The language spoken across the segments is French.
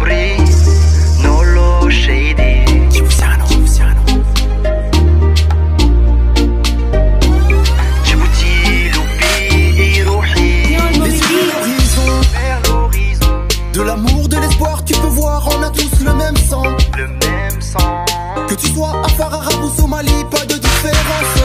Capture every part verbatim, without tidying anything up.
amri non lo scegli. Djiboutiano, Djiboutiano. Djibouti, Loupi, Irouhi. Vers l'horizon. De l'amour, de l'espoir, tu peux voir, on a tous le même sang. Le même sang. Que tu sois Afar, Arabe ou Somali, pas de différence.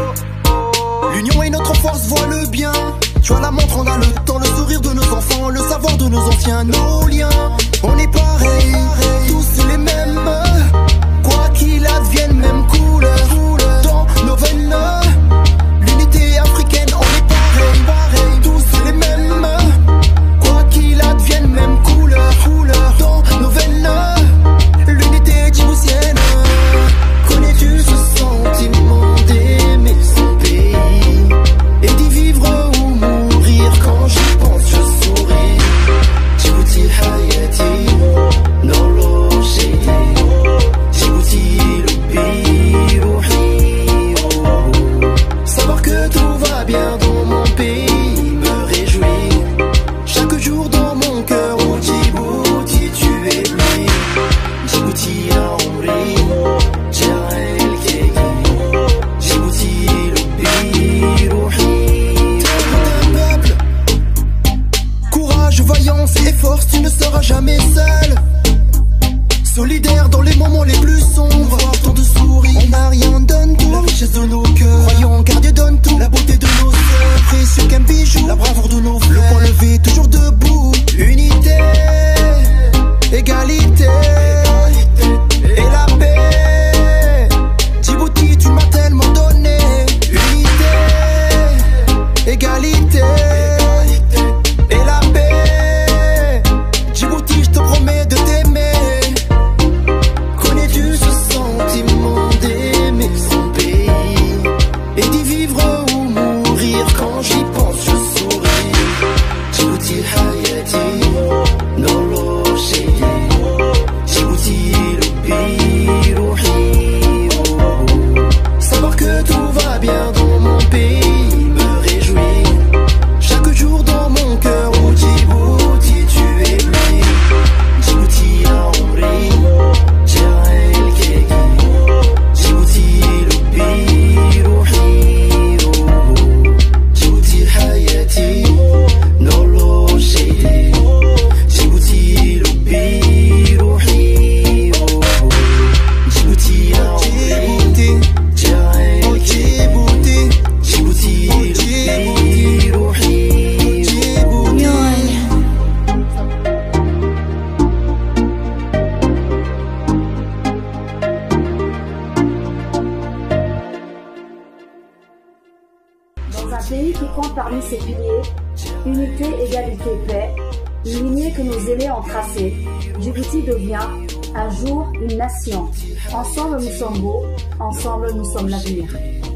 L'union est notre force, vois le bien. Tu as la montre, on a le temps, le sourire de nos enfants, le savoir de nos anciens, nos liens. On est pareil, tous les mêmes. Quoi qu'il advienne, même couleur dans nos veines. L'unité africaine, on est pareil, pareil, tous les mêmes. Quoi qu'il advienne, même couleur dans nos veines. L'unité djiboutienne. Connais-tu ce sentiment d'aimer son pays et d'y vivre ou mourir? Quand j'y pense, je souris. Djibouti hayati, non lo shaydi. Djibouti loupi rouhi. Savoir que tout va bien dans mon pays me réjouit. Chaque jour dans mon cœur, oh Djibouti, tu es lui. Djibouti amri, Jael Kegi. Djibouti loupi rouhi. Terre d'un peuple, courage, vaillance et force, tu ne seras jamais seul. Solidaire dans les moments les plus sombres, tant de souris, on n'a rien, donne tout. La richesse de nos cœurs, croyons car Dieu donne tout. La beauté de nos sœurs, précieux qu'un bijou. La bravoure de nos frères, le point levé, toujours debout. Unité, égalité, et la paix. Djibouti, tu m'as tellement donné. Unité, égalité, et la paix. Djibouti, je te promets de t'aimer. Connais-tu ce sentiment d'aimer son pays et d'y vivre ou mourir? Quand j'y pense, je souris. Djibouti hayati, non lo shaydi. Djibouti loupi rouhi. Savoir que tout va bien dans mon pays me réjouit. Chaque jour dans mon cœur, oh Djibouti, tu es lui. Djibouti amri, Jael Kegi. Djibouti loupi rouhi. Djibouti hayati, non lo shaydi. Djibouti loupi rouhi. Djibouti amri, Jael Kegi. Djibouti loupi rouhi. Dans un pays qui compte parmi ses piliers unité, égalité, paix, une lignée que nos aînés ont tracée, Djibouti devient un jour une nation. Ensemble nous sommes beaux, ensemble nous sommes l'avenir.